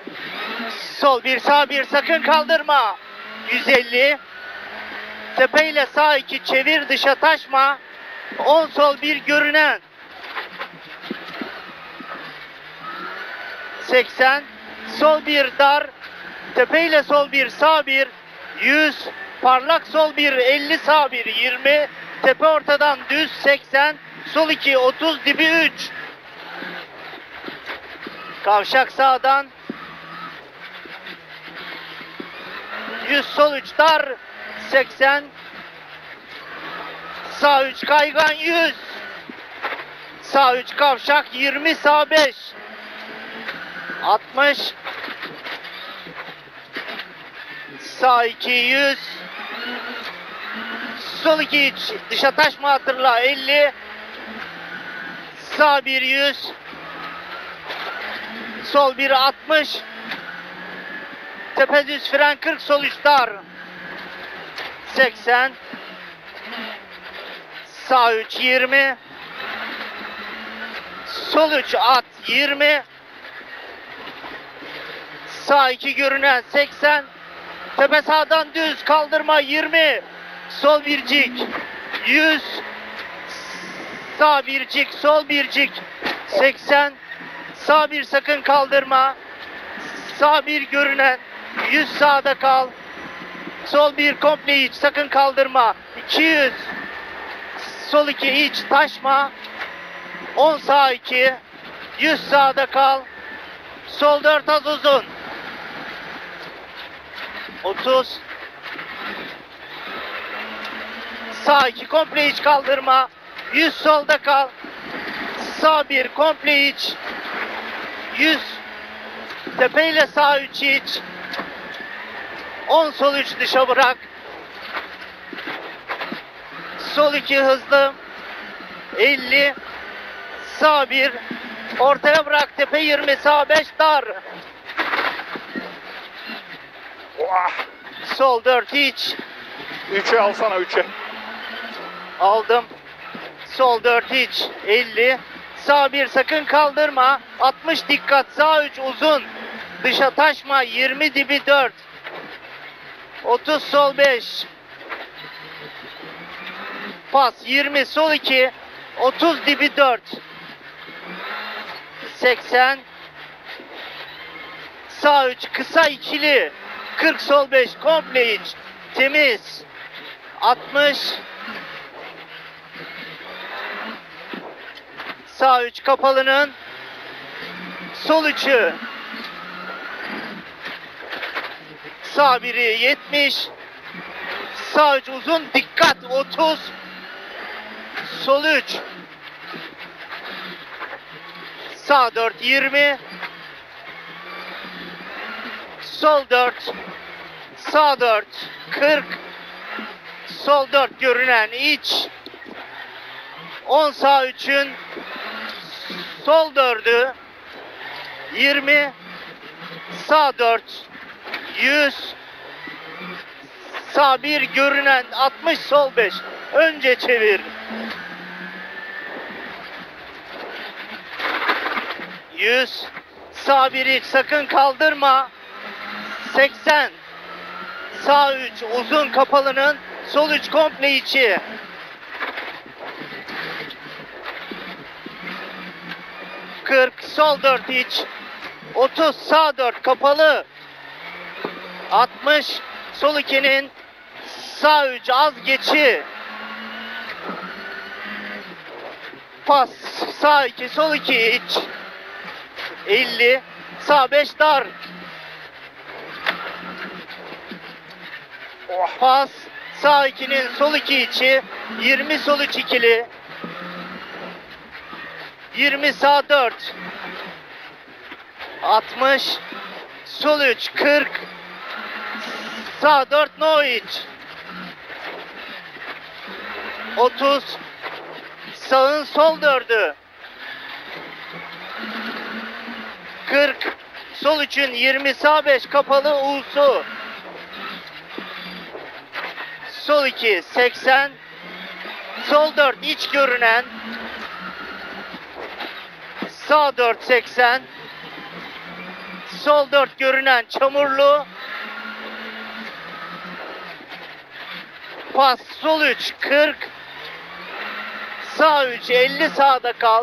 Sol 1 sağ 1 sakın kaldırma. 150. Tepe ile sağ 2 çevir dışa taşma. 10 sol 1 görünen. 80. Sol 1 dar. Tepe ile sol 1 sağ 1. 100. Parlak sol 1 50 sağ 1 20. Tepe ortadan düz 80. Sol 2 30 dibi 3. Kavşak sağdan. 100 sol 3 dar. 80. Sağ 3 kaygan 100. Sağ 3 kavşak 20 sağ 5. 60. Sağ 2 100. Sol 2 iç dışa taşma hatırla 50. Sağ 1 100. Sol 1 60. Tepe düz fren 40 sol 3 dar. 80. Sağ 3 20. Sol 3 at 20. Sağ 2 görünen 80. Tepe sağdan düz kaldırma 20. Sol bircik 100. Sağ bircik sol bircik 80. Sağ 1 sakın kaldırma. Sağ 1 görünen 100 sağda kal. Sol 1 komple iç sakın kaldırma 200. Sol 2 iç taşma. 10 sağ 2 100 sağda kal. Sol 4 az uzun. 30. Sağ 2 komple iç kaldırma. 100 solda kal. Sağ 1 komple iç. 100. Tepe ile sağ 3 iç. 10 sol 3 dışa bırak. Sol 2 hızlı. 50. Sağ 1. Ortaya bırak tepe 20 sağ 5 dar. Sol 4 iç. 3'e alsana 3'e. Aldım. Sol 4 iç. 50. Sağ 1 sakın kaldırma. 60 dikkat. Sağ 3 uzun. Dışa taşma. 20 dibi 4. 30 sol 5. Pas 20 sol 2. 30 dibi 4. 80. Sağ 3 kısa ikili. 40 sol 5 komple iç. Temiz. 60. Sağ 3 kapalının. Sol 3'ü. Sağ 1'i 70. Sağ 3 uzun dikkat 30. Sol 3. Sağ 4 20. Sol 4. Sağ 4 40. Sol 4 görünen iç. 10 sağ 3'ün. Sol 4'ü. 20. Sağ 4. 100. Sağ 1 görünen 60 sol 5. Önce çevir. 100. Sağ 1 iç sakın kaldırma. 80. Sağ 3 uzun kapalının. Sol 3 komple içi. 40 sol 4 iç. 30 sağ 4 kapalı. 60 sol 2'nin sağ 3 az geçi. Pas sağ 2 sol 2 iç. 50 sağ 5 dar. Pas sağ 2'nin sol 2 içi. 20 sol 3 ikili. 20 sağ 4. 60 sol 3 40. Sağ 4 no iç. 30 sağın sol 4'ü. 40 sol 3'ün 20 sağ 5 kapalı U'su. Sol 2 80. Sol 4 iç görünen. Sağ 4 80. Sol 4 görünen çamurlu. Pas sol 3 40. Sağ 3 50 sağda kal.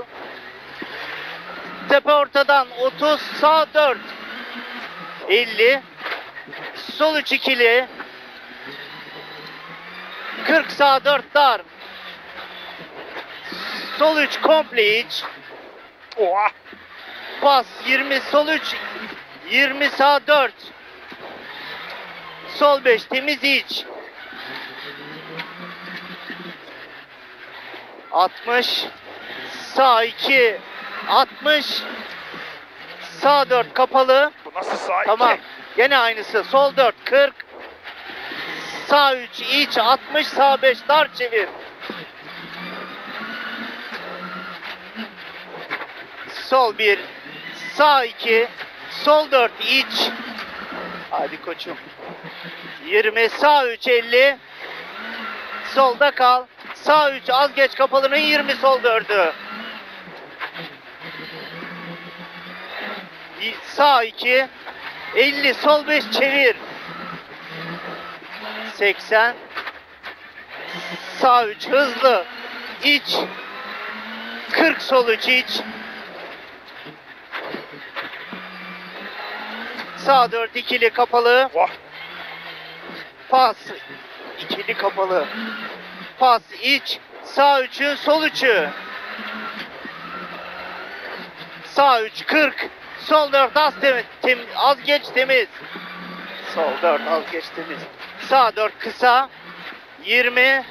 Tepe ortadan 30 sağ 4 50. Sol 3 ikili. 40 sağ 4 dar. Sol 3 komple iç. Oha. Pas 20 sol 3 20 sağ 4. Sol 5 temiz iç. 60 sağ 2 60 sağ 4 kapalı. Bu nasıl sağ iki? Tamam. Gene aynısı. Sol 4 40 sağ 3 iç 60 sağ 5 dar çevir. Sol 1 sağ 2 sol 4 iç. Hadi koçum. 20 sağ 3 50 solda kal. Sağ 3 az geç kapalının 20 sol 4'ü. Sağ 2 50 sol 5 çevir. 80 sağ 3 hızlı iç. 40 sol 3 iç. Sağ 4 ikili kapalı. Vah. Pas ikili kapalı. Pas iç. Sağ 3'ü sol 3'ü. Sağ 3 40. Sol 4 az az geç temiz. Sol 4 az geç temiz. Sağ 4 kısa. 20.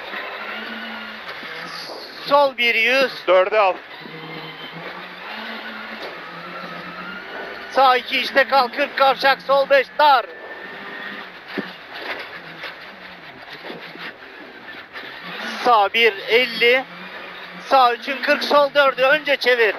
Sol 1 100. 4'e al. Sağ 2 işte kal 40 kavşak sol 5 dar. Sağ 1 50. Sağ 3'ün 40 sol 4'ü önce çevir.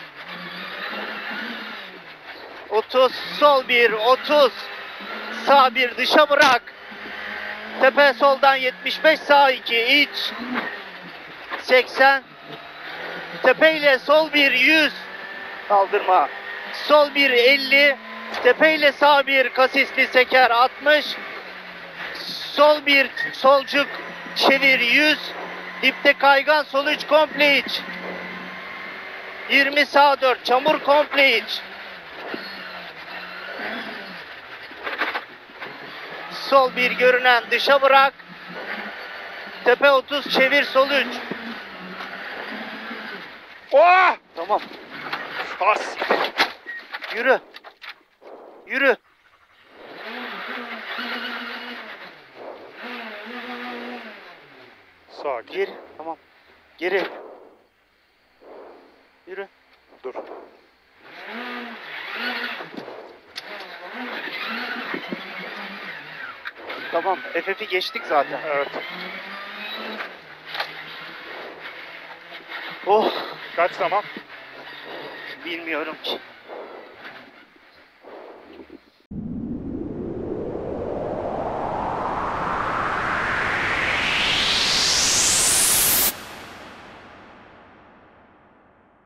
30 sol 1 30. Sağ 1 dışa bırak. Tepe soldan 75 sağ 2 iç. 80. Tepeyle sol 1 100. Kaldırma. Sol 1 50. Tepeyle sağ 1 kasisli seker 60. Sol 1 solcuk çevir 100. Dipte kaygan sol 3 komple iç. 20 sağ 4 çamur komple iç. Sol 1 görünen dışa bırak. Tepe 30 çevir sol 3. Oha. Tamam. Pas. Yürü. Yürü. Sakin. Geri. Tamam. Geri. Yürü. Dur. Tamam. FF'i geçtik zaten. Evet. Oh. Kaç zaman? Bilmiyorum ki.